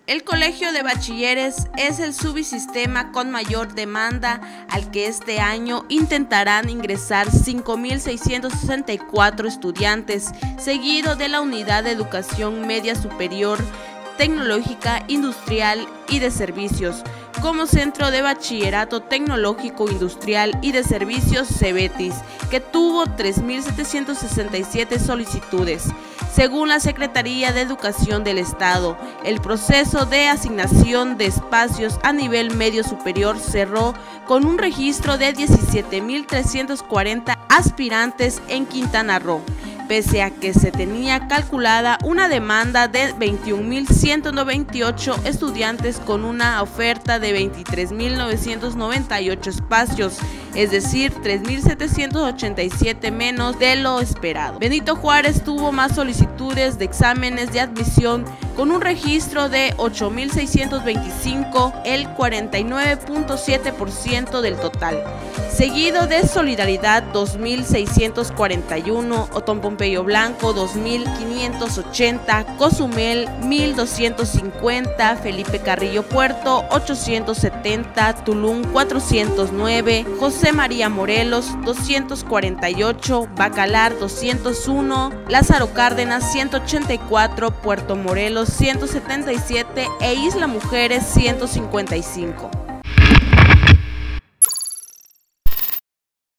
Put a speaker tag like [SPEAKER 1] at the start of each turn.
[SPEAKER 1] El Colegio de Bachilleres es el subsistema con mayor demanda al que este año intentarán ingresar 5.664 estudiantes, seguido de la Unidad de Educación Media Superior, Tecnológica, Industrial y de Servicios, como Centro de Bachillerato Tecnológico, Industrial y de Servicios CEBETIS, que tuvo 3.767 solicitudes. Según la Secretaría de Educación del Estado, el proceso de asignación de espacios a nivel medio superior cerró con un registro de 17.340 aspirantes en Quintana Roo, pese a que se tenía calculada una demanda de 21.198 estudiantes con una oferta de 23.998 espacios, es decir, 3.787 menos de lo esperado. Benito Juárez tuvo más solicitudes de exámenes de admisión con un registro de 8.625, el 49.7% del total, seguido de Solidaridad 2.641, Otón Pompeyo Blanco 2.580, Cozumel 1.250, Felipe Carrillo Puerto 870, Tulum 409, José María Morelos 248, Bacalar 201, Lázaro Cárdenas 184, Puerto Morelos 177 e Isla Mujeres 155.